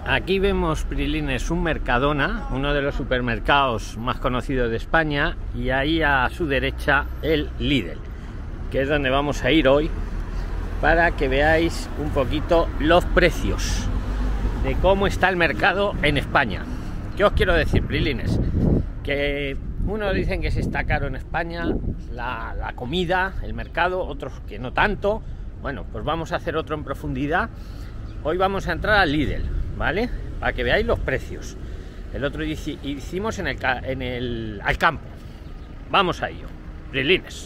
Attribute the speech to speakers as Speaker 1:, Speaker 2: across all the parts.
Speaker 1: Aquí vemos, Prilines, un Mercadona, uno de los supermercados más conocidos de España, y ahí a su derecha el Lidl, que es donde vamos a ir hoy para que veáis un poquito los precios de cómo está el mercado en España. ¿Qué os quiero decir, Prilines? Que unos dicen que se está caro en España la comida, el mercado, otros que no tanto. Bueno, pues vamos a hacer otro en profundidad. Hoy vamos a entrar al Lidl, ¿vale? Para que veáis los precios. El otro hicimos al campo. Vamos a ello, Prilines.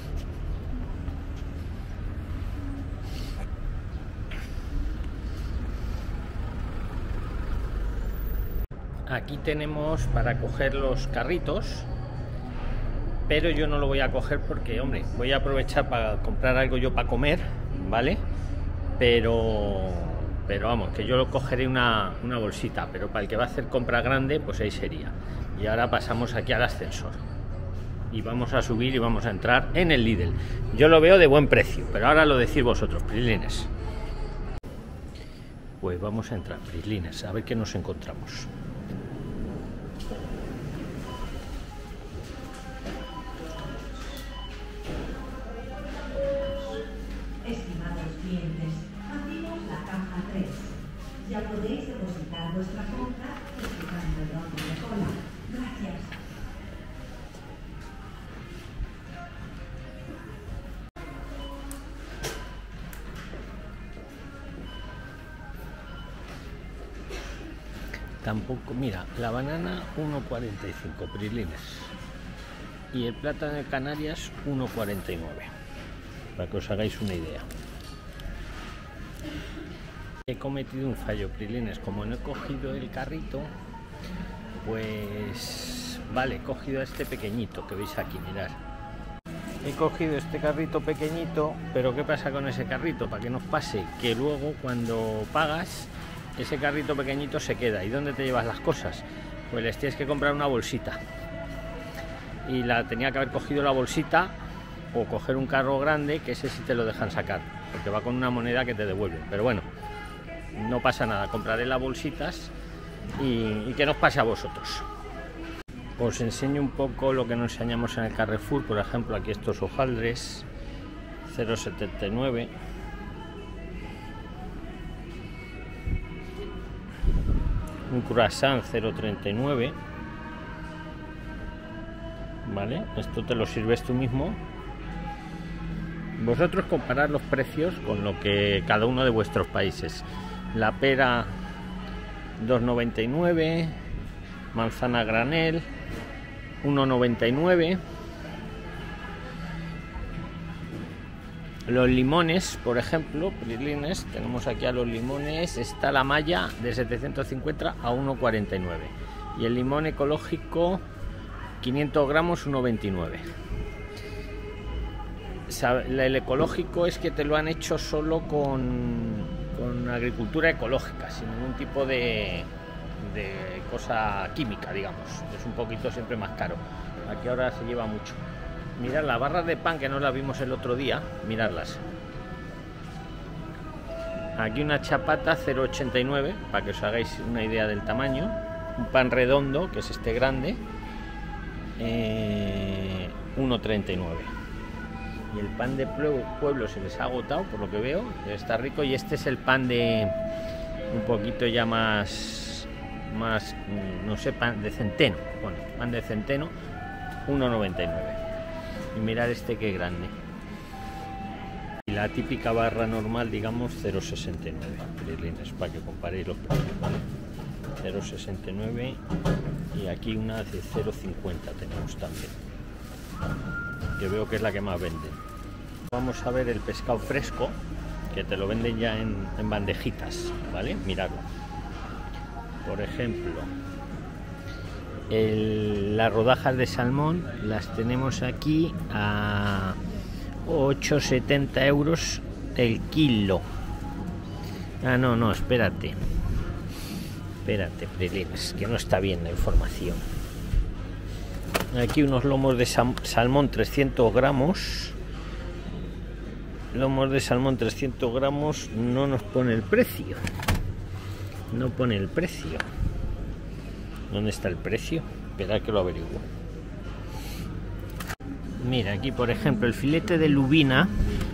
Speaker 1: Aquí tenemos para coger los carritos, pero yo no lo voy a coger porque, hombre, voy a aprovechar para comprar algo yo para comer, ¿vale? Pero vamos, que yo lo cogeré una bolsita, pero para el que va a hacer compra grande, pues ahí sería. Y ahora pasamos aquí al ascensor y vamos a subir y vamos a entrar en el Lidl. Yo lo veo de buen precio, pero ahora lo decís vosotros, Prilines. Pues vamos a entrar, Prilines, a ver qué nos encontramos.
Speaker 2: Estimados clientes, abrimos la caja 3. Ya podéis depositar vuestra compra respetando el orden de cola. Gracias.
Speaker 1: Tampoco, mira, la banana 1,45, Prilines, y el plátano de Canarias 1,49, para que os hagáis una idea. He cometido un fallo, Prilines, como no he cogido el carrito, pues vale, he cogido este pequeñito que veis aquí, mirad. He cogido este carrito pequeñito, pero ¿qué pasa con ese carrito? Para que no os pase que luego cuando pagas, ese carrito pequeñito se queda. ¿Y dónde te llevas las cosas? Pues les tienes que comprar una bolsita. Y la tenía que haber cogido la bolsita, o coger un carro grande, que ese sí te lo dejan sacar, porque va con una moneda que te devuelven. Pero bueno, no pasa nada, compraré las bolsitas y que nos pase a vosotros. Os enseño un poco lo que nos enseñamos en el Carrefour. Por ejemplo, aquí estos hojaldres 0,79, un croissant 0,39, vale, esto te lo sirves tú mismo. Vosotros comparad los precios con lo que cada uno de vuestros países. La pera 2,99, manzana granel 1,99. Los limones, por ejemplo, Prilines, tenemos aquí a los limones, está la malla de 750 a 1,49, y el limón ecológico 500 gramos 1,29. El ecológico es que te lo han hecho solo con agricultura ecológica, sin ningún tipo de cosa química, digamos. Es un poquito siempre más caro. Aquí ahora se lleva mucho. Mirad las barras de pan, que no las vimos el otro día, miradlas. Aquí una chapata 0,89, para que os hagáis una idea del tamaño. Un pan redondo, que es este grande, 1,39. Y el pan de pueblo se les ha agotado, por lo que veo, está rico. Y este es el pan de un poquito ya más no sé, pan de centeno. Bueno, pan de centeno 1,99. Y mirad este que grande. Y la típica barra normal, digamos, 0,69, Prilines, para que comparéis los precios, ¿vale? 0,69, y aquí una de 0,50 tenemos también, que veo que es la que más venden. Vamos a ver el pescado fresco, que te lo venden ya en bandejitas, ¿vale? Miradlo. Por ejemplo, las rodajas de salmón las tenemos aquí a 8,70 euros el kilo. Ah, no, espérate, Prilines, que no está bien la información. Aquí unos lomos de salmón 300 gramos. Lomos de salmón 300 gramos, no nos pone el precio. no pone el precio. ¿Dónde está el precio? Esperad que lo averiguo. Mira, aquí por ejemplo el filete de lubina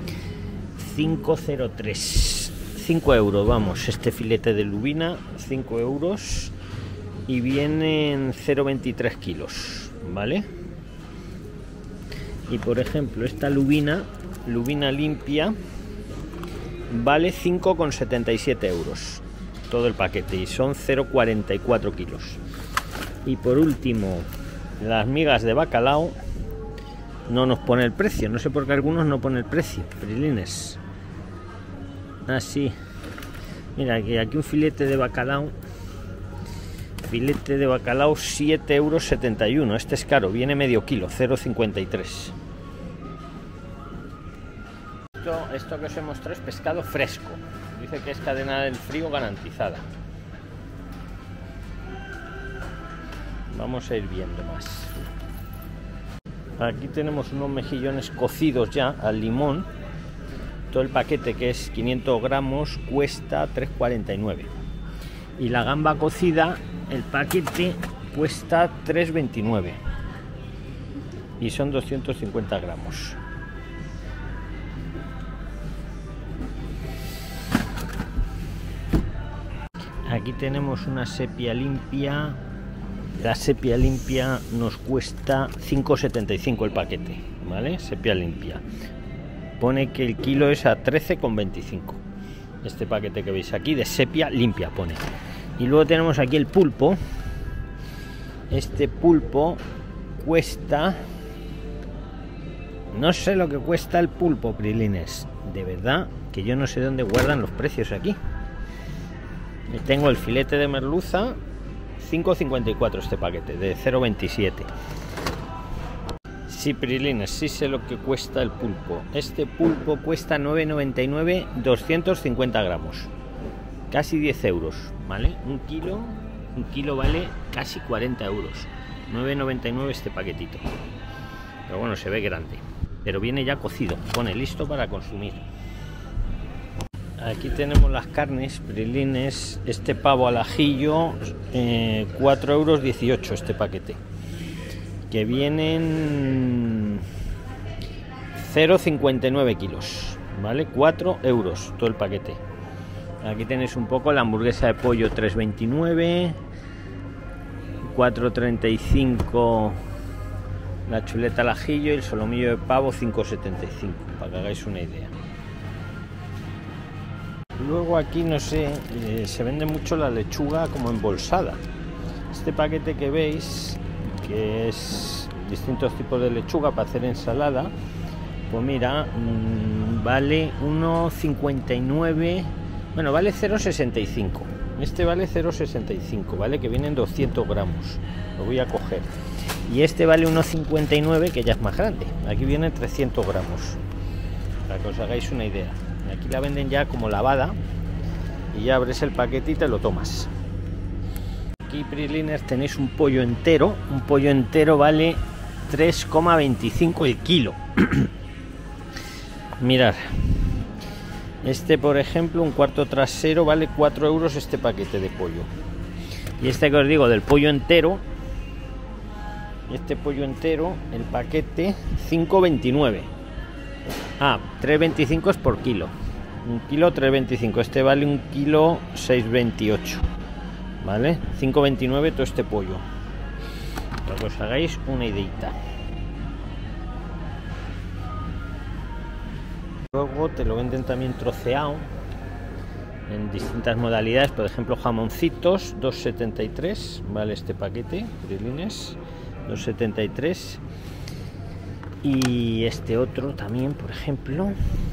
Speaker 1: 5,03, 5 euros, vamos, este filete de lubina 5 euros y vienen 0,23 kilos, ¿vale? Y por ejemplo esta lubina limpia vale 5,77 euros todo el paquete y son 0,44 kilos. Y por último las migas de bacalao no nos pone el precio, no sé por qué algunos no ponen el precio, Prilines. Así, mira, aquí un filete de bacalao 7,71 euros. Este es caro, viene medio kilo, 0,53. Esto que os he mostrado es pescado fresco, dice que es cadena del frío garantizada. Vamos a ir viendo más. Aquí tenemos unos mejillones cocidos ya al limón. Todo el paquete, que es 500 gramos, cuesta 3,49. Y la gamba cocida, el paquete cuesta 3,29. Y son 250 gramos. Aquí tenemos una sepia limpia. La sepia limpia nos cuesta 5,75 el paquete, ¿vale? Sepia limpia. Pone que el kilo es a 13,25. Este paquete que veis aquí de sepia limpia pone. Y luego tenemos aquí el pulpo. Este pulpo cuesta... No sé lo que cuesta el pulpo, Prilines. De verdad que yo no sé dónde guardan los precios aquí. Tengo el filete de merluza, 5,54 este paquete, de 0,27. Sí, Prilines, sí sé lo que cuesta el pulpo. Este pulpo cuesta 9,99, 250 gramos. Casi 10 euros, ¿vale? Un kilo vale casi 40 euros. 9,99 este paquetito. Pero bueno, se ve grande. Pero viene ya cocido, pone listo para consumir. Aquí tenemos las carnes, Prilines. Este pavo al ajillo, 4,18 euros este paquete. Que vienen 0,59 kilos, ¿vale? 4 euros todo el paquete. Aquí tenéis un poco la hamburguesa de pollo, 3,29. 4,35 la chuleta al ajillo y el solomillo de pavo, 5,75, para que hagáis una idea. Luego aquí, no sé, se vende mucho la lechuga como embolsada. Este paquete que veis, que es distintos tipos de lechuga para hacer ensalada, pues mira, vale 1,59, bueno, vale 0,65. Este vale 0,65, vale, que vienen 200 gramos. Lo voy a coger. Y este vale 1,59, que ya es más grande. Aquí vienen 300 gramos, para que os hagáis una idea. Aquí la venden ya como lavada y ya abres el paquete y te lo tomas. Aquí, Prilines, tenéis un pollo entero. Un pollo entero vale 3,25 el kilo. Mirad, este por ejemplo, un cuarto trasero vale 4 euros este paquete de pollo. Y este que os digo del pollo entero, este pollo entero, el paquete 5,29. 3,25 es por kilo. Un kilo 3,25. Este vale un kilo 6,28. ¿Vale? 5,29 todo este pollo. Para que os hagáis una ideita. Luego te lo venden también troceado en distintas modalidades. Por ejemplo, jamoncitos, 2,73. Vale este paquete, Prilines, 2,73. Y este otro también, por ejemplo,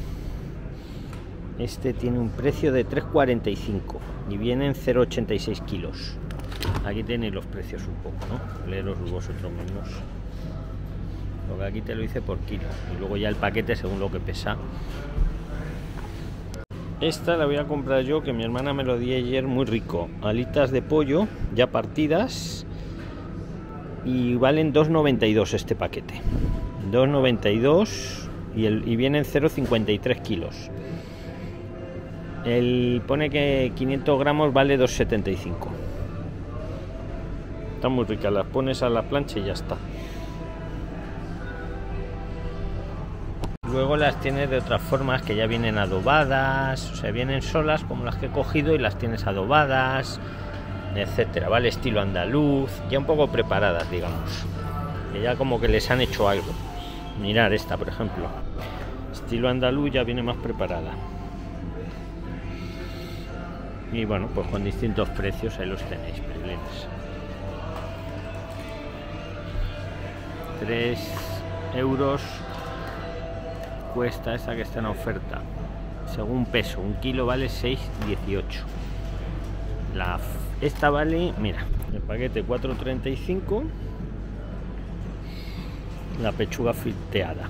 Speaker 1: este tiene un precio de 3,45 y vienen 0,86 kilos. Aquí tenéis los precios un poco, ¿no? Leeros vosotros mismos, porque aquí te lo hice por kilo y luego ya el paquete según lo que pesa. Esta la voy a comprar yo, que mi hermana me lo dio ayer, muy rico. Alitas de pollo ya partidas y valen 2,92 este paquete. 2,92 y vienen 0,53 kilos. Pone que 500 gramos vale 2,75. Están muy ricas, las pones a la plancha y ya está. Luego las tienes de otras formas que ya vienen adobadas, o sea, vienen solas como las que he cogido y las tienes adobadas, etcétera, ¿vale? Estilo andaluz, ya un poco preparadas, digamos, que ya como que les han hecho algo. Mirad esta, por ejemplo, estilo andaluz, ya viene más preparada. Y bueno, pues con distintos precios, ahí los tenéis, prilines. 3 euros cuesta esta que está en oferta. Según peso, 1 kilo vale 6,18. Esta vale, mira, el paquete 4,35. La pechuga filteada.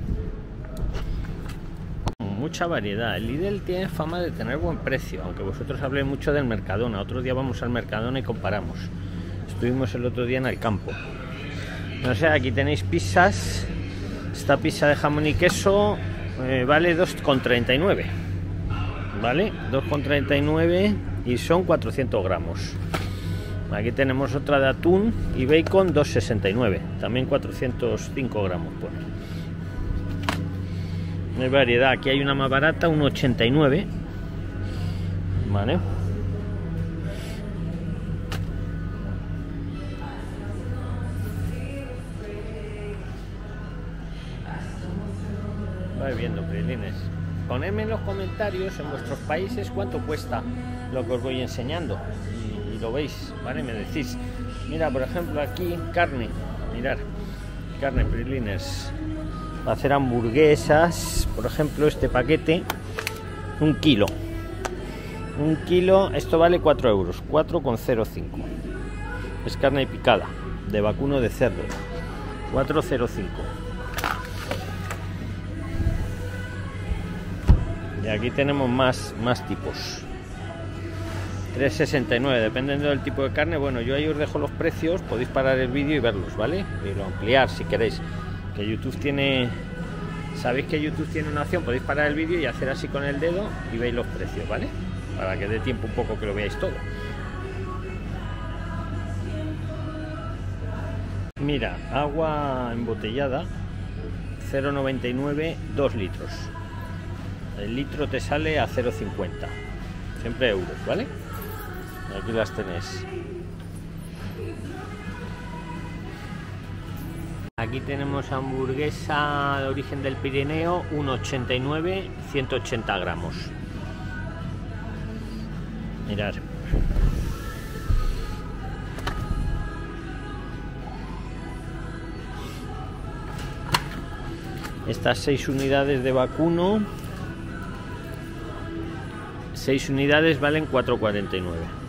Speaker 1: Mucha variedad. El Lidl tiene fama de tener buen precio, aunque vosotros habléis mucho del Mercadona. Otro día vamos al Mercadona y comparamos. Estuvimos el otro día en el campo. No sé, aquí tenéis pizzas. Esta pizza de jamón y queso vale 2,39. ¿Vale? 2,39 y son 400 gramos. Aquí tenemos otra de atún y bacon, 2,69. También 405 gramos pone. Hay variedad. Aquí hay una más barata, 1,89. Vale. Vais viendo, prilines. Ponedme en los comentarios en vuestros países cuánto cuesta lo que os voy enseñando y lo veis, ¿vale? Me decís, mira, por ejemplo, aquí carne, mirad, carne, prilines, para hacer hamburguesas, por ejemplo, este paquete, 1 kilo. 1 kilo, esto vale 4 euros, 4,05. Es carne picada, de vacuno de cerdo, 4,05. Y aquí tenemos más tipos. 3,69, dependiendo del tipo de carne. Bueno, yo ahí os dejo los precios, podéis parar el vídeo y verlos, ¿vale? Y lo ampliar si queréis. Que YouTube tiene... Sabéis que YouTube tiene una opción, podéis parar el vídeo y hacer así con el dedo y veis los precios, ¿vale? Para que dé tiempo un poco que lo veáis todo. Mira, agua embotellada, 0,99, 2 litros. El litro te sale a 0,50. Siempre euros, ¿vale? Aquí las tenéis. Aquí tenemos hamburguesa de origen del Pirineo, 1,89, 180 gramos. Mirad. Estas 6 unidades de vacuno, 6 unidades valen 4,49.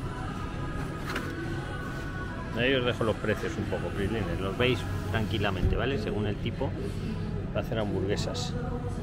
Speaker 1: Ahí os dejo los precios un poco, prilines, los veis tranquilamente, ¿vale? Según el tipo, para hacer hamburguesas.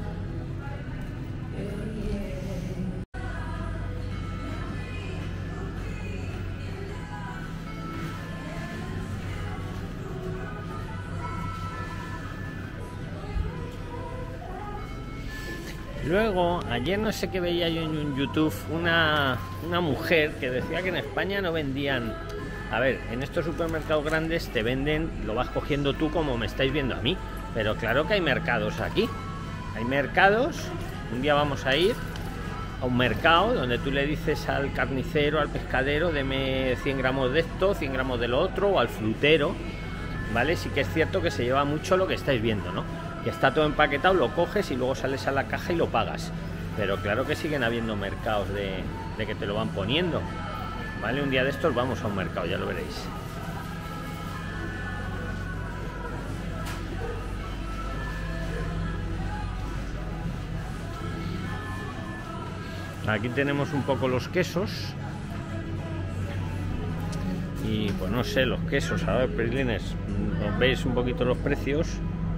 Speaker 1: Luego, ayer no sé qué veía yo en YouTube, una mujer que decía que en España no vendían... A ver, en estos supermercados grandes te venden, lo vas cogiendo tú como me estáis viendo a mí, pero claro que hay mercados aquí. Hay mercados, un día vamos a ir a un mercado donde tú le dices al carnicero, al pescadero, deme 100 gramos de esto, 100 gramos de lo otro, o al frutero, ¿vale? Sí que es cierto que se lleva mucho lo que estáis viendo, ¿no? Que está todo empaquetado, lo coges y luego sales a la caja y lo pagas. Pero claro que siguen habiendo mercados de que te lo van poniendo, ¿vale? Un día de estos vamos a un mercado, ya lo veréis. Aquí tenemos un poco los quesos. Y pues no sé, los quesos, a ver, prilines, os veis un poquito los precios.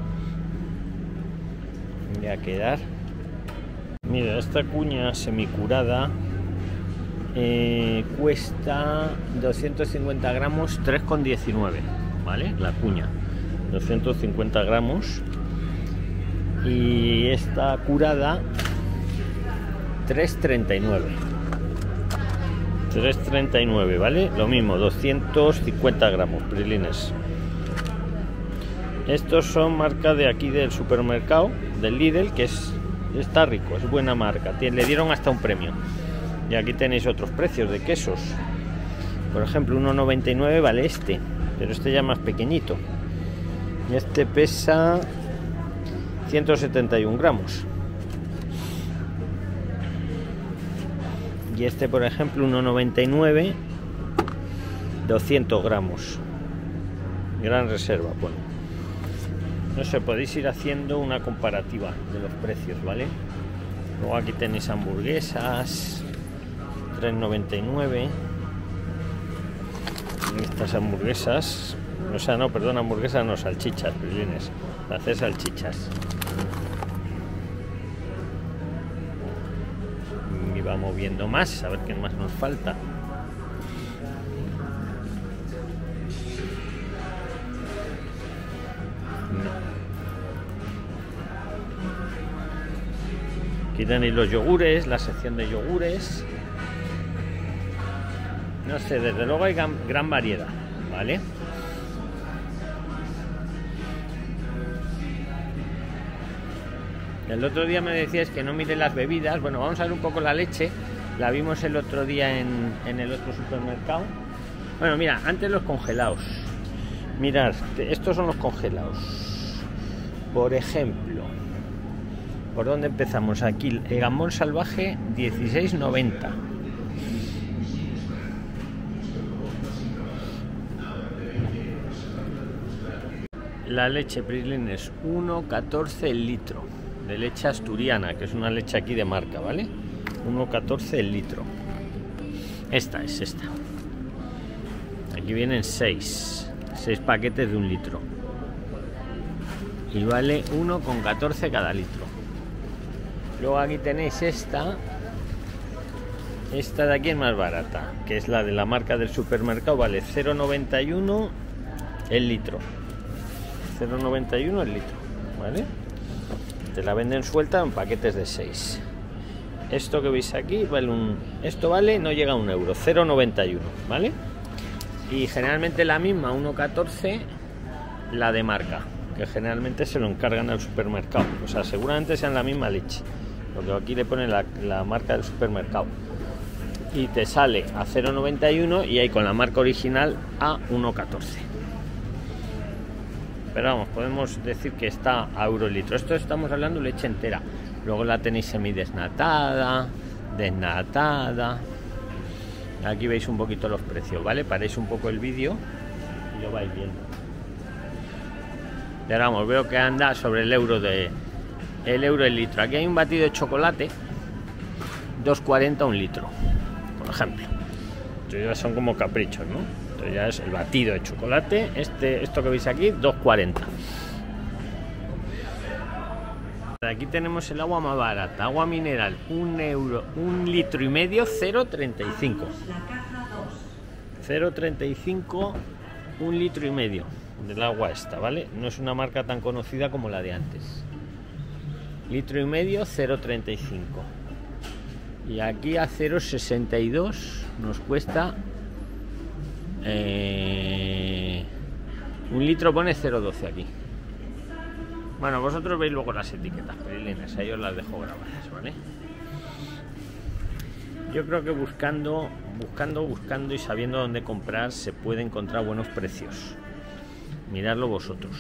Speaker 1: Voy a quedar. Mira, esta cuña semicurada cuesta 250 gramos, 3,19, ¿vale? La cuña, 250 gramos. Y esta curada 3,39. 3,39, ¿vale? Lo mismo, 250 gramos, prilines. Estos son marca de aquí del supermercado, del Lidl, que está rico, es buena marca. Le dieron hasta un premio. Y aquí tenéis otros precios de quesos. Por ejemplo, 1,99 vale este, pero este ya más pequeñito. Y este pesa 171 gramos. Y este, por ejemplo, 1,99, 200 gramos. Gran reserva, bueno. No sé, podéis ir haciendo una comparativa de los precios, ¿vale? Luego aquí tenéis hamburguesas, 3,99. Estas hamburguesas, o sea, no, perdón, hamburguesas no, salchichas, prilines. Hacer salchichas. Y vamos viendo más, a ver qué más nos falta. Aquí tenéis los yogures, la sección de yogures. No sé, desde luego hay gran variedad, ¿vale? El otro día me decíais que no mire las bebidas. Bueno, vamos a ver un poco la leche. La vimos el otro día en el otro supermercado. Bueno, mira, antes los congelados. Mirad, estos son los congelados. Por ejemplo, ¿por dónde empezamos? Aquí, el gamón salvaje, 16,90. La leche prilines 1,14 el litro. De leche asturiana, que es una leche aquí de marca, ¿vale? 1,14 el litro. Esta es esta. Aquí vienen 6 paquetes de 1 litro. Y vale 1,14 cada litro. Luego aquí tenéis esta. Esta de aquí es más barata, que es la de la marca del supermercado, vale 0,91 el litro. 0,91 el litro, ¿vale? Te la venden suelta en paquetes de 6. Esto que veis aquí vale esto vale, no llega a 1 euro, 0,91, ¿vale? Y generalmente la misma, 1,14 la de marca, que generalmente se lo encargan al supermercado. O sea, seguramente sean la misma leche, porque aquí le ponen la marca del supermercado. Y te sale a 0,91 y ahí con la marca original a 1,14. Pero vamos, podemos decir que está a euro el litro. Esto estamos hablando de leche entera. Luego la tenéis semidesnatada, desnatada. Aquí veis un poquito los precios, ¿vale? Paréis un poco el vídeo y lo vais viendo. Y ahora vamos, veo que anda sobre el euro el litro. Aquí hay un batido de chocolate, 2,40 un litro, por ejemplo. Entonces ya son como caprichos, ¿no? Entonces ya es el batido de chocolate. Esto que veis aquí, 2,40. Aquí tenemos el agua más barata, agua mineral, 1 euro, 1,5 litros, 0,35. 0,35, 1,5 litros del agua esta, ¿vale? No es una marca tan conocida como la de antes. 1,5 litros, 0,35. Y aquí a 0,62 nos cuesta 1 litro, pone 0,12 aquí. Bueno, vosotros veis luego las etiquetas, prilines, ahí os las dejo grabadas, ¿vale? Yo creo que buscando y sabiendo dónde comprar se puede encontrar buenos precios. Miradlo vosotros.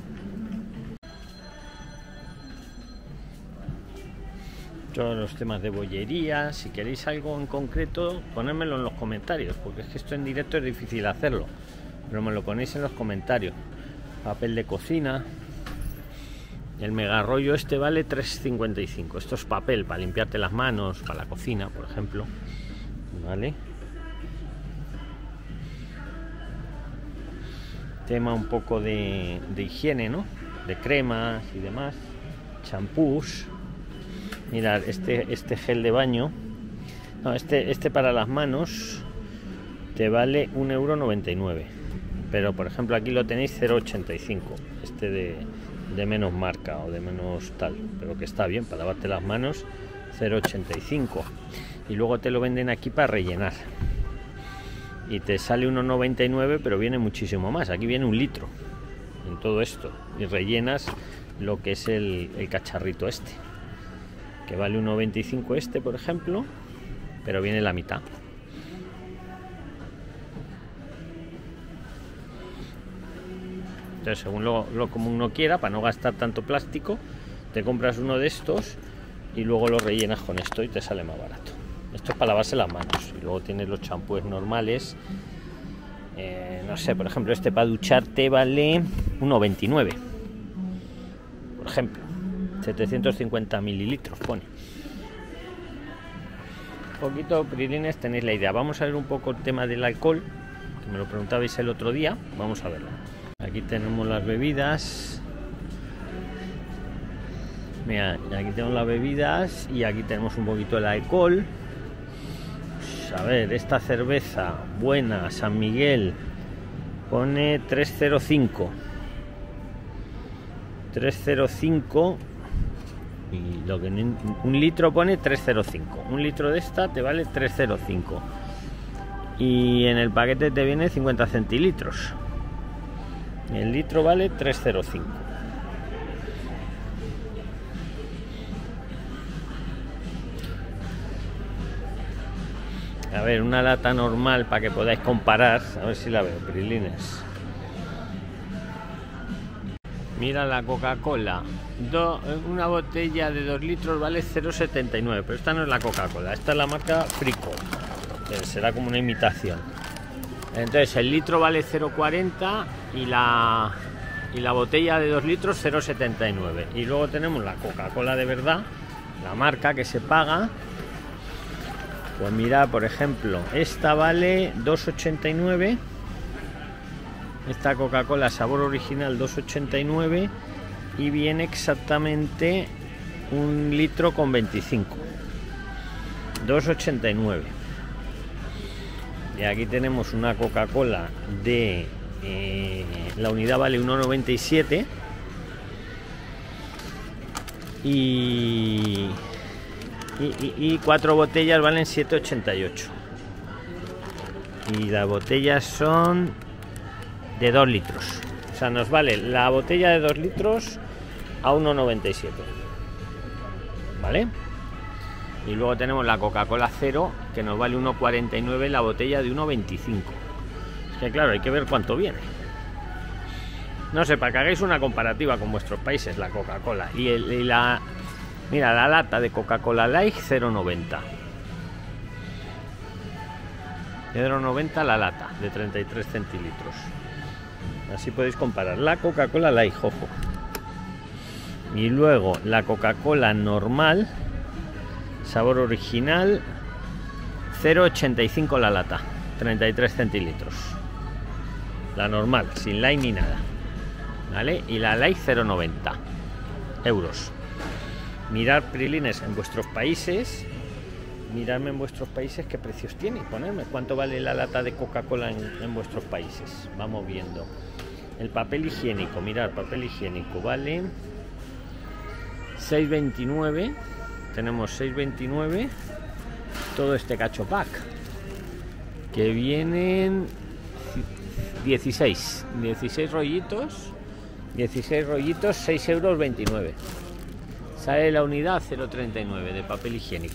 Speaker 1: Todos los temas de bollería, si queréis algo en concreto, ponedmelo en los comentarios, porque es que esto en directo es difícil hacerlo, pero me lo ponéis en los comentarios. Papel de cocina. El mega rollo este vale 3,55. Esto es papel para limpiarte las manos, para la cocina, por ejemplo, ¿vale? Tema un poco de higiene, ¿no? De cremas y demás, champús. Mirad, este gel de baño, no, este para las manos te vale 1,99 €, pero por ejemplo aquí lo tenéis 0,85, este de menos marca o de menos tal, pero que está bien para lavarte las manos, 0,85. Y luego te lo venden aquí para rellenar. Y te sale 1,99, pero viene muchísimo más. Aquí viene 1 litro en todo esto. Y rellenas lo que es el cacharrito este. Que vale 1,25 este, por ejemplo. Pero viene la mitad. Entonces, según lo como uno quiera, para no gastar tanto plástico, te compras uno de estos y luego lo rellenas con esto y te sale más barato. Esto es para lavarse las manos. Y luego tienes los champúes normales. No sé, por ejemplo, este para ducharte vale 1,29. Por ejemplo, 750 mililitros pone. Un poquito, Prilines, tenéis la idea. Vamos a ver un poco el tema del alcohol, que me lo preguntabais el otro día. Vamos a verlo. Aquí tenemos las bebidas. Mira, aquí tenemos las bebidas y aquí tenemos un poquito el alcohol. Pues a ver, esta cerveza buena, San Miguel, pone 3,05. 3,05. Y lo que 1 litro pone 3,05. 1 litro de esta te vale 3,05. Y en el paquete te viene 50 centilitros. El litro vale 3,05. A ver, una lata normal para que podáis comparar. A ver si la veo, Prilines. Mira la Coca-Cola. Una botella de 2 litros vale 0,79. Pero esta no es la Coca-Cola. Esta es la marca Frico. Será como una imitación. Entonces el litro vale 0,40 y la botella de 2 litros 0,79. Y luego tenemos la Coca-Cola de verdad, la marca que se paga. Pues mira, por ejemplo, esta vale 2,89. Esta Coca-Cola sabor original 2,89 y viene exactamente 1 litro con 25. 2,89. Y aquí tenemos una Coca-Cola de la unidad vale 1,97 y 4 botellas valen 7,88 y las botellas son de 2 litros. O sea, nos vale la botella de 2 litros a 1,97, ¿vale? Y luego tenemos la Coca-Cola cero, que nos vale 1,49 la botella de 1,25. Es que claro, hay que ver cuánto viene. No sé, para que hagáis una comparativa con vuestros países, la Coca-Cola. Mira, la lata de Coca-Cola Light, 0,90. 0,90 la lata, de 33 centilitros. Así podéis comparar la Coca-Cola Light, ojo. Y luego la Coca-Cola normal, sabor original, 0,85 la lata, 33 centilitros. La normal, sin light ni nada, ¿vale? Y la light 0,90 euros. Mirad, Prilines, en vuestros países, miradme en vuestros países qué precios tiene y ponerme cuánto vale la lata de Coca-Cola en vuestros países. Vamos viendo. El papel higiénico, mirad, papel higiénico vale 6,29. Tenemos 6,29 todo este cacho pack, que vienen 16 rollitos, 6,29 euros. Sale la unidad 0,39 de papel higiénico,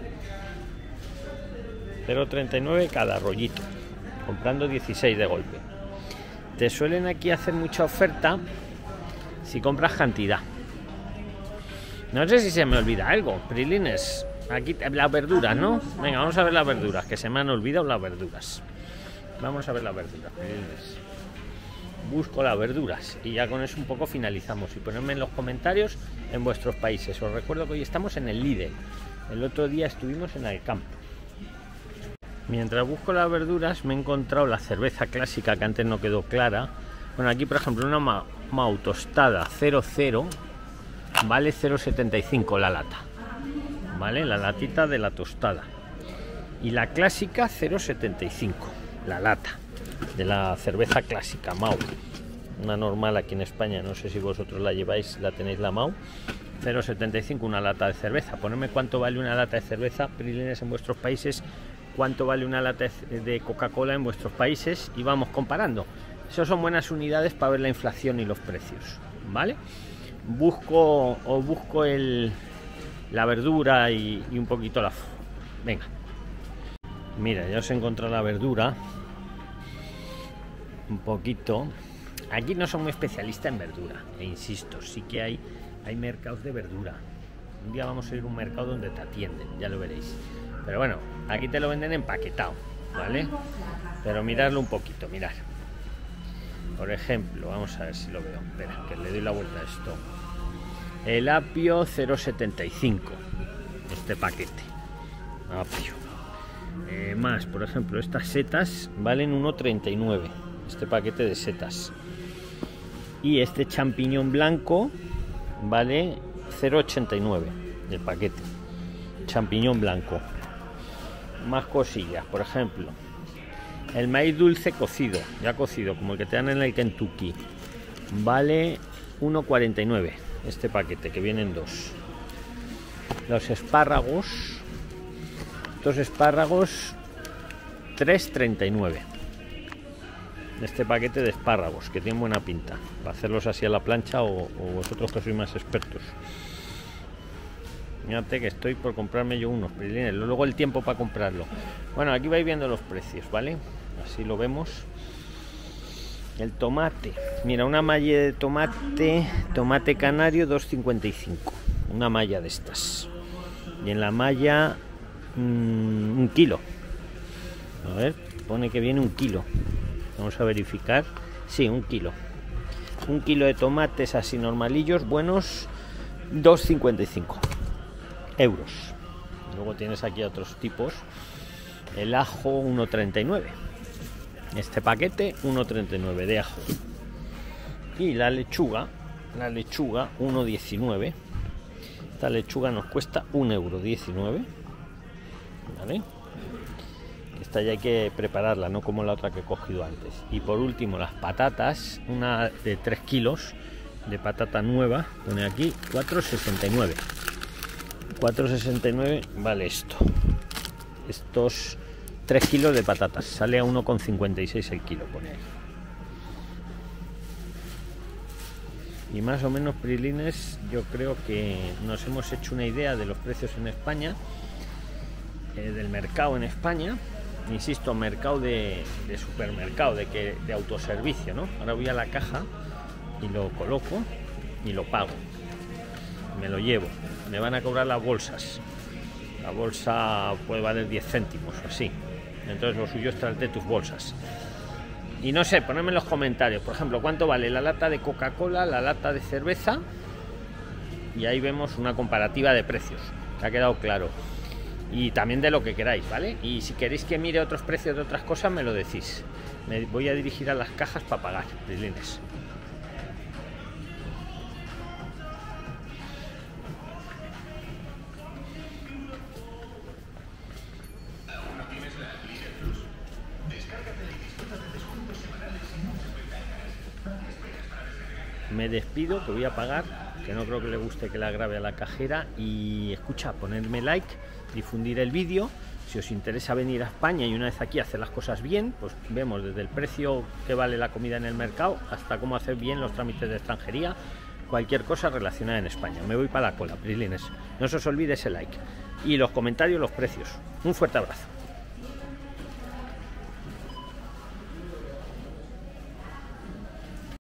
Speaker 1: 0,39 cada rollito, comprando 16 de golpe. Te suelen aquí hacer mucha oferta si compras cantidad. No sé si se me olvida algo, Prilines. Aquí las verduras, ¿no? Venga, vamos a ver las verduras, que se me han olvidado las verduras. Vamos a ver las verduras, Prilines. Busco las verduras y ya con eso un poco finalizamos. Y ponedme en los comentarios en vuestros países. Os recuerdo que hoy estamos en el Lidl. El otro día estuvimos en el campo. Mientras busco las verduras me he encontrado la cerveza clásica que antes no quedó clara. Bueno, aquí por ejemplo una Mau tostada 00 vale 0,75 la lata, vale, la latita de la tostada. Y la clásica 0,75 la lata de la cerveza clásica Mau, una normal aquí en España. No sé si vosotros la lleváis, la tenéis la Mau, 0,75 una lata de cerveza. Ponedme cuánto vale una lata de cerveza, Prilines, en vuestros países, cuánto vale una lata de Coca-Cola en vuestros países y vamos comparando. Esas son buenas unidades para ver la inflación y los precios, ¿vale? Busco la verdura y un poquito la... Venga. Mira, ya os he encontrado la verdura. Un poquito. Aquí no soy muy especialista en verdura, e insisto, sí que hay mercados de verdura. Un día vamos a ir a un mercado donde te atienden, ya lo veréis. Pero bueno, aquí te lo venden empaquetado, ¿vale? Pero miradlo un poquito, mirad. Por ejemplo, vamos a ver si lo veo. Espera, que le doy la vuelta a esto. El apio 0,75. Este paquete. Apio. Más, por ejemplo, estas setas valen 1,39. Este paquete de setas. Y este champiñón blanco vale 0,89 el paquete. Champiñón blanco. Más cosillas, por ejemplo, el maíz dulce cocido, ya cocido, como el que te dan en el Kentucky, vale 1,49 este paquete, que vienen dos. Los espárragos, 3,39 este paquete de espárragos, que tienen buena pinta para hacerlos así a la plancha, o vosotros que sois más expertos. Fíjate que estoy por comprarme yo unos Prilines, luego el tiempo para comprarlo. Bueno, aquí vais viendo los precios, ¿vale? Así lo vemos. El tomate, mira, una malla de tomate canario 2,55, una malla de estas. Y en la malla 1 kilo. A ver, pone que viene 1 kilo. Vamos a verificar. Sí, 1 kilo. 1 kilo de tomates así normalillos, buenos, 2,55 euros. Luego tienes aquí otros tipos. El ajo 1,39. Este paquete 1,39 de ajo. Y la lechuga 1,19. Esta lechuga nos cuesta 1,19 €, ¿vale? Esta ya hay que prepararla, no como la otra que he cogido antes. Y por último, las patatas, una de 3 kilos de patata nueva, pone aquí 4,69. 4,69 vale esto. Estos 3 kilos de patatas, sale a 1,56 el kilo, pone ahí. Y más o menos, Prilines, yo creo que nos hemos hecho una idea de los precios en España, del mercado en España. Insisto, mercado de supermercado, de autoservicio, ¿no? Ahora voy a la caja y lo coloco y lo pago. Me lo llevo. Me van a cobrar las bolsas. La bolsa puede valer 10 céntimos o así. Entonces lo suyo es traerte tus bolsas. Y no sé, ponedme en los comentarios, por ejemplo, cuánto vale la lata de Coca-Cola, la lata de cerveza. Y ahí vemos una comparativa de precios, que ha quedado claro. Y también de lo que queráis, ¿vale? Y si queréis que mire otros precios de otras cosas, me lo decís. Me voy a dirigir a las cajas para pagar, Prilines. Me despido, que voy a pagar, que no creo que le guste que la grabe a la cajera. Y escucha, ponerme like, difundir el vídeo. Si os interesa venir a España y una vez aquí hacer las cosas bien, pues vemos desde el precio que vale la comida en el mercado hasta cómo hacer bien los trámites de extranjería, cualquier cosa relacionada en España. Me voy para la cola, Prilines. No se os olvide ese like y los comentarios, los precios. Un fuerte abrazo.